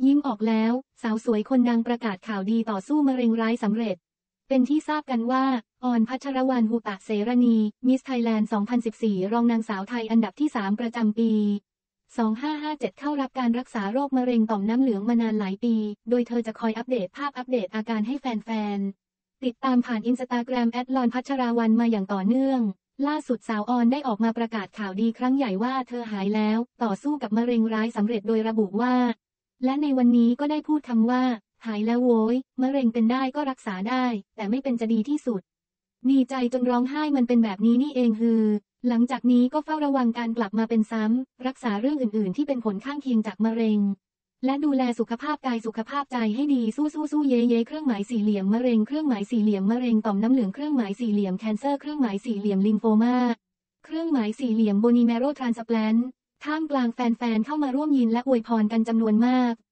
ยิ้มออกแล้วสาวสวยคนดังประกาศข่าวดีต่อสู้มะเร็งร้ายสำเร็จเป็นที่ทราบกันว่าออนพัชรวรรณ หุตะเสรณีมิสไทยแลนด์ 2014 รองนางสาวไทยอันดับที่ 3 ประจำปี 2557 เข้ารับการรักษาโรคมะเร็งต่อมน้ำเหลืองมานานหลายปีโดยเธอจะคอยอัปเดตภาพอัปเดตอาการให้แฟนๆติดตามผ่านอินสตาแกรมลอนพัชรวรรณมาอย่างต่อเนื่องล่าสุดสาวออนได้ออกมาประกาศข่าวดีครั้งใหญ่ว่าเธอหายแล้วต่อสู้กับมะเร็งร้ายสำเร็จโดยระบุว่าและในวันนี้ก็ได้พูดคำว่าหายแล้วโว้ยมะเร็งเป็นได้ก็รักษาได้แต่ไม่เป็นจะดีที่สุดดีใจจนร้องไห้มันเป็นแบบนี้นี่เองหลังจากนี้ก็เฝ้าระวังการกลับมาเป็นซ้ำรักษาเรื่องอื่นๆที่เป็นผลข้างเคียงจากมะเร็งและดูแลสุขภาพกายสุขภาพใจให้ดีสู้เย่เครื่องหมายสี่เหลี่ยมมะเร็งเครื่องหมายสี่เหลี่ยมมะเร็งต่อมน้ำเหลืองเครื่องหมายสี่เหลี่ยมแคนเซอร์เครื่องหมายสี่เหลี่ยมลิมโฟมาเครื่องหมายสี่เหลี่ยมโบนีแมโรทรานสแปลนต์ท่ามกลางแฟนๆเข้ามาร่วมยินและอวยพรกันจำนวนมาก